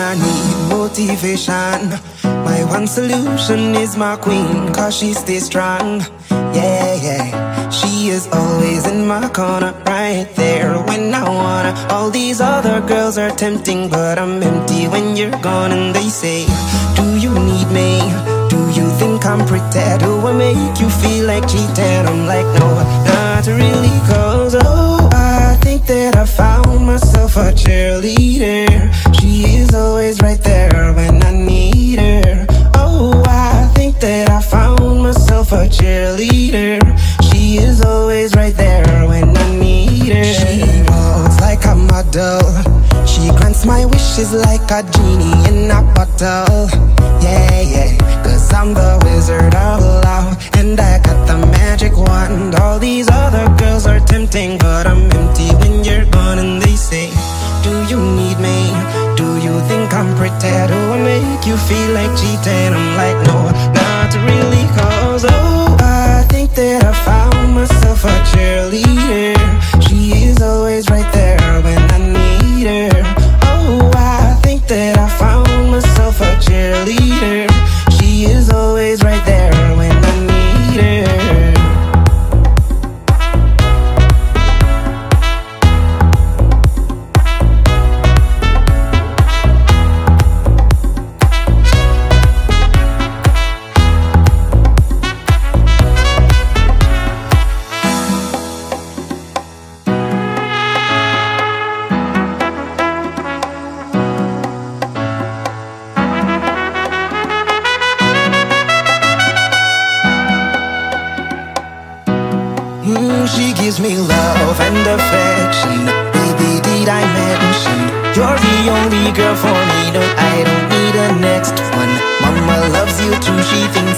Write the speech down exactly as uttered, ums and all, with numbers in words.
I need motivation. My one solution is my queen, cause she stays strong. Yeah, yeah, she is always in my corner, right there when I wanna. All these other girls are tempting, but I'm empty when you're gone. And they say, do you need me? Do you think I'm pretty? Do I make you feel like cheating? I'm like, no, not really, cause oh, I think that I found myself a cheerleader. She is always right there when I need her. Oh, I think that I found myself a cheerleader. She is always right there when I need her. She walks like a model. She grants my wishes like a genie in a bottle. Yeah, yeah, cause I'm the wizard of love, and I got the magic wand. All these other girls are tempting, but I'm empty when you're gone. And they say, do you need me? Do you think I'm pretty? Do I make you feel like cheating? I'm like, no, not really, cause oh, I think that I found myself a cheerleader. She is always right there when I need her. Oh, I think that I found myself a cheerleader. She is always right there when I need her. She gives me love and affection. Baby, did I mention you're the only girl for me? No, I don't need a next one. Mama loves you too, she thinks